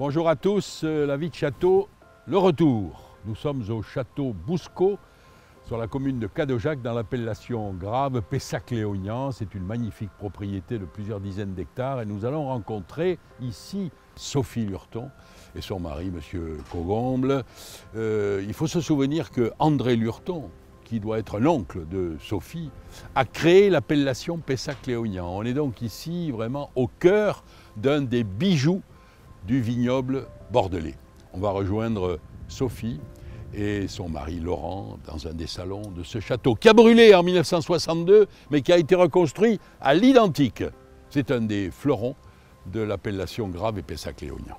Bonjour à tous, la vie de château, le retour. Nous sommes au château Bouscau, sur la commune de Cadojac, dans l'appellation Grave, Pessac-Léognan. C'est une magnifique propriété de plusieurs dizaines d'hectares et nous allons rencontrer ici Sophie Lurton et son mari, M. Cogomble. Il faut se souvenir que André Lurton, qui doit être l'oncle de Sophie, a créé l'appellation Pessac-Léognan. On est donc ici vraiment au cœur d'un des bijoux du vignoble bordelais. On va rejoindre Sophie et son mari Laurent dans un des salons de ce château qui a brûlé en 1962 mais qui a été reconstruit à l'identique. C'est un des fleurons de l'appellation Grave et Pessac-Léognan.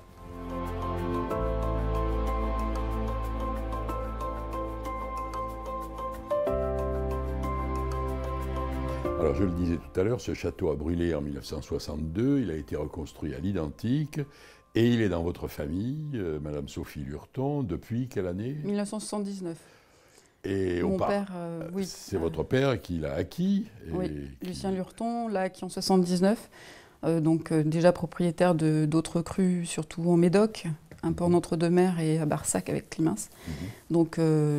Alors je le disais tout à l'heure, ce château a brûlé en 1962, il a été reconstruit à l'identique et il est dans votre famille, Madame Sophie Lurton, depuis quelle année? 1979. Et mon père, oui. C'est votre père qui l'a acquis? Oui, Lucien Lurton l'a acquis en 79, donc déjà propriétaire d'autres crus, surtout en Médoc, un peu en entre-deux-mers et à Barsac avec Climens. Donc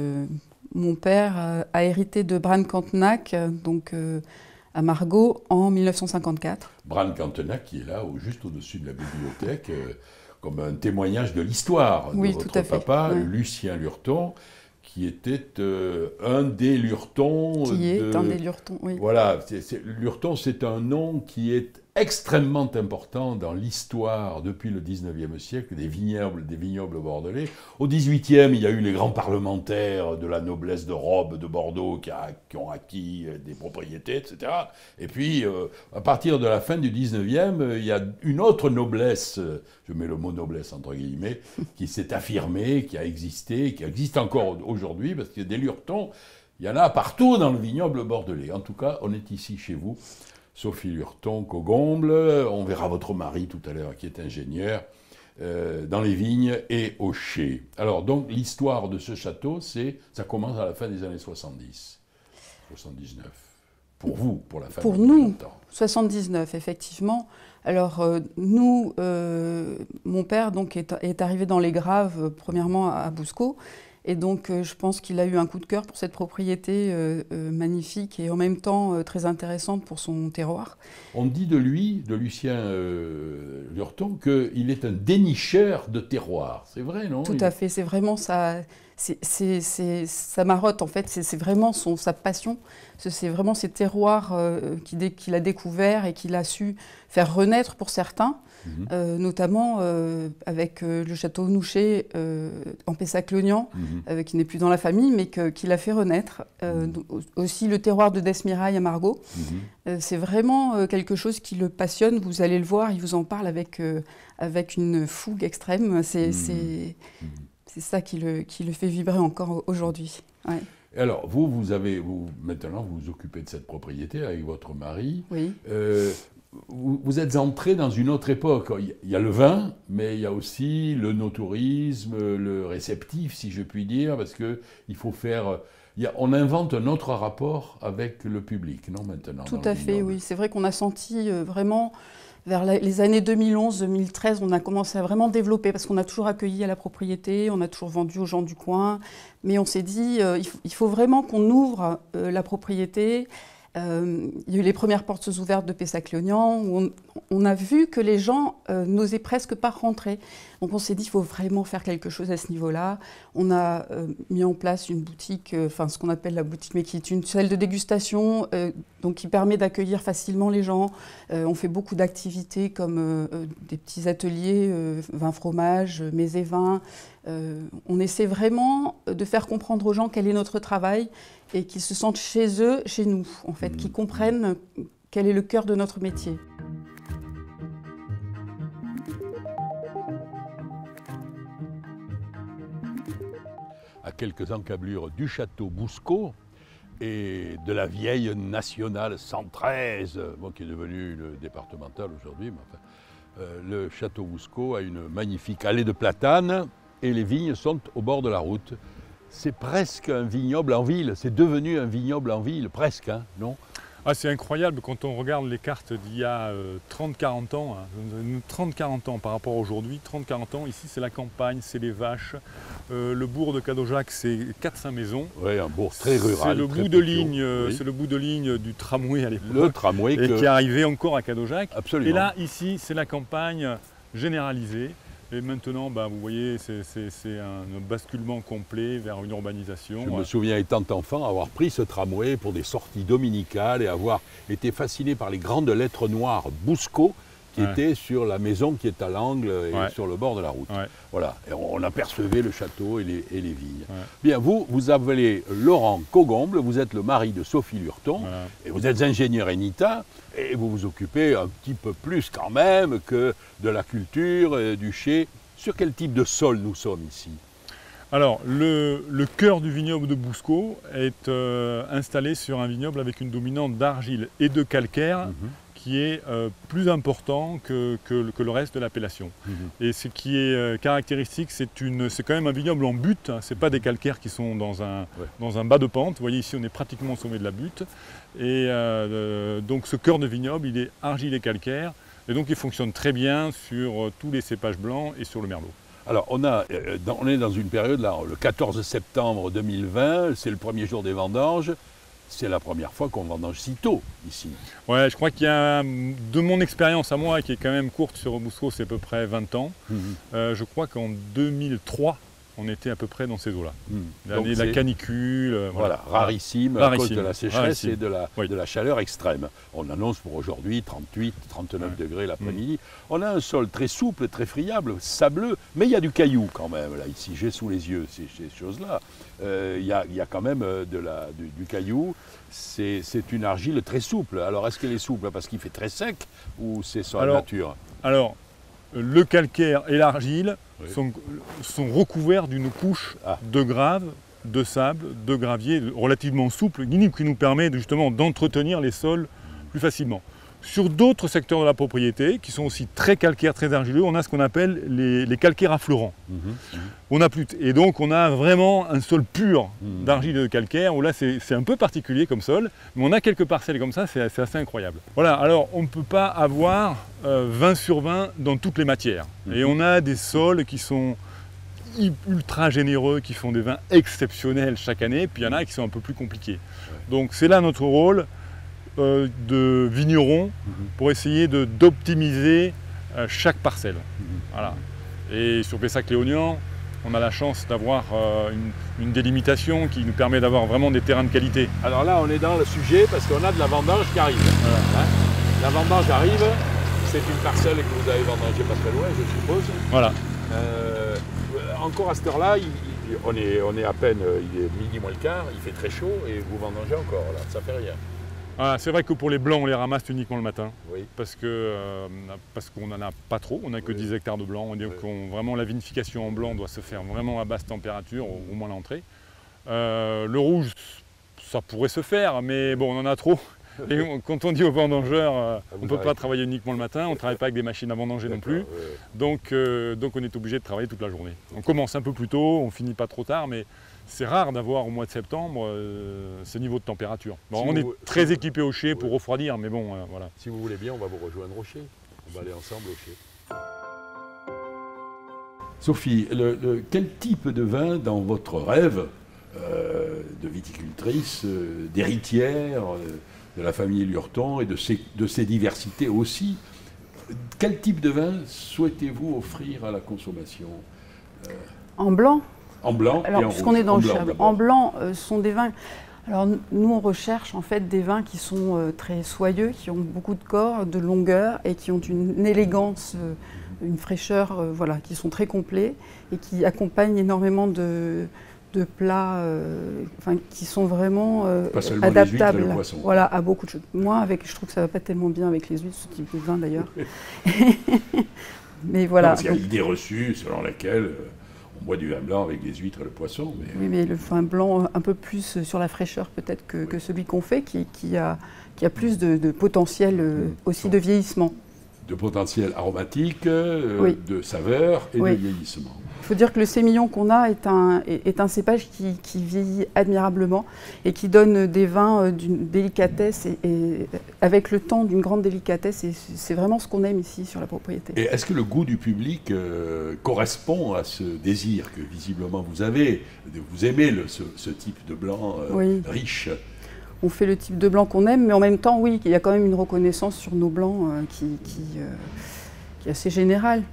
mon père a hérité de Braine-Cantenac, donc à Margaux en 1954. Braine-Cantenac qui est là, juste au-dessus de la bibliothèque, comme un témoignage de l'histoire de votre papa, ouais. Lucien Lurton, qui était un des Lurtons. Qui est un des Lurtons, oui. Voilà, Lurton, c'est un nom qui est extrêmement important dans l'histoire depuis le 19e siècle des vignobles bordelais. Au 18e, il y a eu les grands parlementaires de la noblesse de robe de Bordeaux qui ont acquis des propriétés, etc. Et puis, à partir de la fin du 19e, il y a une autre noblesse, je mets le mot noblesse entre guillemets, qui s'est affirmée, qui a existé, qui existe encore aujourd'hui, parce qu'il y a des Lurtons, il y en a partout dans le vignoble bordelais. En tout cas, on est ici chez vous. Sophie Lurton, Cogomble, on verra votre mari tout à l'heure qui est ingénieur, dans les vignes et au chai. Alors donc l'histoire de ce château, ça commence à la fin des années 70, 79. Pour vous, pour la famille. Pour nous, 79 effectivement. Alors nous, mon père donc est arrivé dans les Graves, premièrement à Bouscau. Et donc, je pense qu'il a eu un coup de cœur pour cette propriété magnifique et en même temps très intéressante pour son terroir. On dit de lui, de Lucien Lurton, qu'il est un dénicheur de terroir. C'est vrai, non? Tout à fait, c'est vraiment sa marotte, en fait, c'est vraiment sa passion. C'est vraiment ces terroirs qu'il a découverts et qu'il a su faire renaître pour certains. Notamment avec le château Nouchet en Pessac-Léognan, qui n'est plus dans la famille, mais qu'il a fait renaître. Aussi le terroir de Desmirail à Margaux. C'est vraiment quelque chose qui le passionne, vous allez le voir, il vous en parle avec une fougue extrême. C'est ça qui le fait vibrer encore aujourd'hui. Ouais. Alors, maintenant, vous vous occupez de cette propriété avec votre mari. Oui. Vous êtes entré dans une autre époque. Il y a le vin, mais il y a aussi le no-tourisme, le réceptif, si je puis dire, parce qu'il faut faire... on invente un autre rapport avec le public, non, maintenant? Tout à fait, oui. C'est vrai qu'on a senti vraiment, vers les années 2011-2013, on a commencé à vraiment développer, parce qu'on a toujours accueilli à la propriété, on a toujours vendu aux gens du coin, mais on s'est dit, il faut vraiment qu'on ouvre la propriété. Il y a eu les premières portes ouvertes de Pessac-Léognan où on a vu que les gens n'osaient presque pas rentrer. Donc on s'est dit qu'il faut vraiment faire quelque chose à ce niveau-là. On a mis en place une boutique, ce qu'on appelle la boutique, mais qui est une salle de dégustation, donc qui permet d'accueillir facilement les gens. On fait beaucoup d'activités comme des petits ateliers, vin fromage, mets et vins. On essaie vraiment de faire comprendre aux gens quel est notre travail et qu'ils se sentent chez eux, chez nous, en fait, qu'ils comprennent quel est le cœur de notre métier. À quelques encablures du château Bouscau et de la vieille nationale 113, qui est devenue le départemental aujourd'hui, mais enfin, le château Bouscau a une magnifique allée de platanes et les vignes sont au bord de la route. C'est presque un vignoble en ville, c'est devenu un vignoble en ville, presque, hein, non? Ah, c'est incroyable quand on regarde les cartes d'il y a 30-40 ans, hein, 30-40 ans par rapport à aujourd'hui, 30-40 ans, ici c'est la campagne, c'est les vaches, le bourg de Cadojac c'est 4-5 maisons. Oui, un bourg très rural. C'est le bout de ligne, oui. C'est le bout de ligne du tramway à l'époque. Le tramway et qui est arrivé encore à Cadojac. Absolument. Et là, ici, c'est la campagne généralisée. Et maintenant, bah, vous voyez, c'est un basculement complet vers une urbanisation. Je me souviens, étant enfant, avoir pris ce tramway pour des sorties dominicales et avoir été fasciné par les grandes lettres noires Bousco qui étaient sur la maison qui est à l'angle et sur le bord de la route. Ouais. Voilà, et on apercevait le château et les vignes. Ouais. Bien, vous appelez Laurent Cogomble, vous êtes le mari de Sophie Lurton, voilà. Et vous êtes ingénieur ENITA, et vous vous occupez un petit peu plus quand même que de la culture, du chai. Sur quel type de sol nous sommes ici? Alors, le cœur du vignoble de Bousco est installé sur un vignoble avec une dominante d'argile et de calcaire qui est plus important que le reste de l'appellation. Et ce qui est caractéristique, c'est quand même un vignoble en butte, hein, ce n'est pas des calcaires qui sont dans un bas de pente. Vous voyez ici, on est pratiquement au sommet de la butte. Et donc ce cœur de vignoble, il est argile et calcaire. Et donc il fonctionne très bien sur tous les cépages blancs et sur le merlot. Alors on est dans une période là, le 14 septembre 2020, c'est le premier jour des vendanges. C'est la première fois qu'on vendange si tôt ici. Ouais, je crois qu'il y a, de mon expérience à moi, qui est quand même courte sur Bousco, c'est à peu près 20 ans, je crois qu'en 2003, on était à peu près dans ces eaux-là. L'année de la canicule. Voilà, rarissime à cause de la sécheresse et de la chaleur extrême. On annonce pour aujourd'hui 38, 39 degrés l'après-midi. On a un sol très souple, très friable, sableux, mais il y a du caillou quand même. Là, ici, j'ai sous les yeux ces choses-là. Il y a quand même du caillou. C'est une argile très souple. Alors, est-ce qu'elle est souple parce qu'il fait très sec ou c'est sur la nature? Alors, le calcaire et l'argile sont recouverts d'une couche de grave, de sable, de gravier relativement souple, qui nous permet justement d'entretenir les sols plus facilement. Sur d'autres secteurs de la propriété, qui sont aussi très calcaires, très argileux, on a ce qu'on appelle les calcaires affleurants. Et donc on a vraiment un sol pur d'argile et de calcaire, où là c'est un peu particulier comme sol, mais on a quelques parcelles comme ça, c'est assez incroyable. Voilà, alors on ne peut pas avoir 20 sur 20 dans toutes les matières. Et on a des sols qui sont ultra généreux, qui font des vins exceptionnels chaque année, puis il y en a qui sont un peu plus compliqués. Donc c'est là notre rôle de vigneron pour essayer d'optimiser chaque parcelle. Voilà. Et sur Pessac-Léognan, on a la chance d'avoir une délimitation qui nous permet d'avoir vraiment des terrains de qualité. Alors là, on est dans le sujet parce qu'on a de la vendange qui arrive. Voilà. La vendange arrive, c'est une parcelle que vous avez vendangée pas très loin, je suppose. Voilà. Encore à cette heure-là, on est à peine, il est midi moins le quart, il fait très chaud et vous vendangez encore, là, ça fait rien. Ah, c'est vrai que pour les blancs, on les ramasse uniquement le matin, parce qu'on n'en a pas trop, on n'a que 10 hectares de blanc. Donc vraiment la vinification en blanc doit se faire vraiment à basse température, au moins l'entrée. Le rouge, ça pourrait se faire, mais bon, on en a trop. Et quand on dit aux vendangeurs, on ne peut pas travailler uniquement le matin, on ne travaille pas avec des machines à vendanger non plus. Donc on est obligé de travailler toute la journée. On commence un peu plus tôt, on finit pas trop tard, mais c'est rare d'avoir au mois de septembre ce niveau de température. Bon, on est très équipé au chai pour refroidir, mais bon, voilà. Si vous voulez bien, on va vous rejoindre au chai. On va aller ensemble au chai. Sophie, quel type de vin dans votre rêve de viticultrice, d'héritière de la famille Lurton et de ses diversités aussi, quel type de vin souhaitez-vous offrir à la consommation? En blanc? En blanc et en rouge. Puisqu'on est dans le Chab. En blanc, ce sont des vins... Alors nous, on recherche en fait des vins qui sont très soyeux, qui ont beaucoup de corps, de longueur et qui ont une élégance, une fraîcheur, voilà, qui sont très complets et qui accompagnent énormément de plats qui sont vraiment adaptables, les huîtres et le poisson. Voilà, à beaucoup de choses. Moi, je trouve que ça ne va pas tellement bien avec les huîtres, ce type de vin d'ailleurs. Mais voilà. Non, parce qu'il y a l'idée reçue selon laquelle on boit du vin blanc avec les huîtres et le poisson. Mais... Oui, mais le vin blanc un peu plus sur la fraîcheur peut-être que celui qu'on fait, qui a plus de potentiel aussi de vieillissement. de potentiel aromatique, Oui. de saveur et Oui. de vieillissement. Il faut dire que le sémillon qu'on a est un cépage qui vieillit admirablement et qui donne des vins d'une délicatesse et avec le temps d'une grande délicatesse. Et c'est vraiment ce qu'on aime ici sur la propriété. Et est-ce que le goût du public correspond à ce désir que visiblement vous avez? Vous aimez ce type de blanc Oui. riche? On fait le type de blanc qu'on aime, mais en même temps, oui, il y a quand même une reconnaissance sur nos blancs qui est assez générale.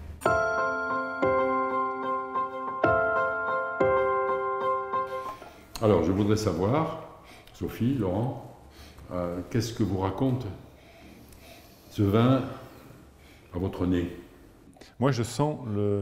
Alors, je voudrais savoir, Sophie, Laurent, qu'est-ce que vous raconte ce vin à votre nez? Moi, je sens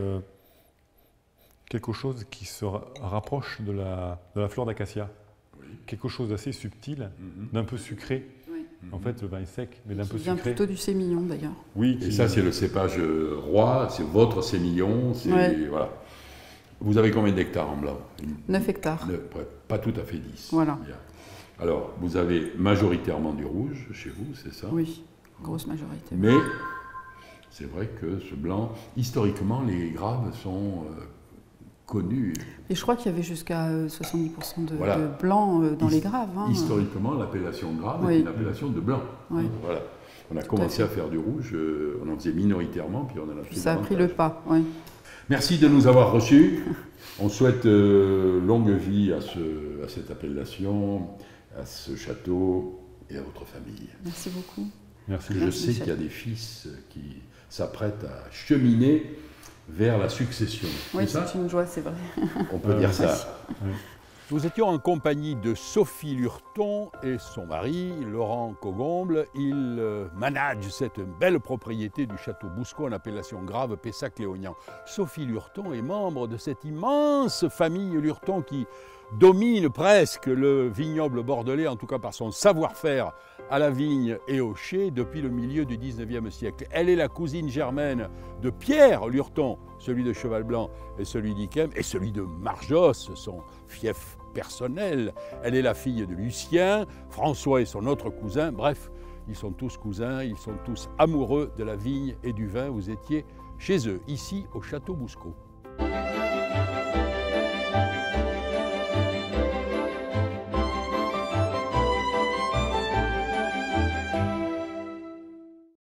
quelque chose qui se rapproche de la fleur d'acacia. Oui. Quelque chose d'assez subtil, d'un peu sucré. Oui. En fait, le vin est sec, mais d'un peu Qui vient sucré. plutôt du sémillon d'ailleurs. Oui, Et ça, c'est le cépage roi, c'est votre sémillon, Ouais. voilà. Vous avez combien d'hectares en blanc? 9 hectares. Pas tout à fait 10. Voilà. Bien. Alors, vous avez majoritairement du rouge chez vous, c'est ça? Oui, grosse majorité. Mais c'est vrai que ce blanc, historiquement, les graves sont connus. Et je crois qu'il y avait jusqu'à 70% de Voilà. blanc dans les graves. Hein. Historiquement, l'appellation grave Oui. est une appellation de blanc. Oui. Voilà. On a à commencé fait. à faire du rouge, on en faisait minoritairement, puis on en a fait Puis ça a pris davantage. le pas. Oui. Merci de nous avoir reçus. On souhaite longue vie à cette appellation, à ce château et à votre famille. Merci beaucoup. Merci. Je Merci, sais Michel. qu'il y a des fils qui s'apprêtent à cheminer vers la succession. Oui, C'est ça? c'est une joie, c'est vrai. On peut dire ça. Oui. Nous étions en compagnie de Sophie Lurton et son mari, Laurent Cogomble. Ils managent cette belle propriété du château Bouscot en appellation grave Pessac-Léognan. Sophie Lurton est membre de cette immense famille Lurton qui domine presque le vignoble bordelais, en tout cas par son savoir-faire à la vigne et au chai depuis le milieu du 19e siècle. Elle est la cousine germaine de Pierre Lurton, celui de Cheval Blanc et celui d'Yquem, et celui de Marjos, son fief personnel. Elle est la fille de Lucien, François est son autre cousin, bref, ils sont tous cousins, ils sont tous amoureux de la vigne et du vin. Vous étiez chez eux, ici au château Bouscot.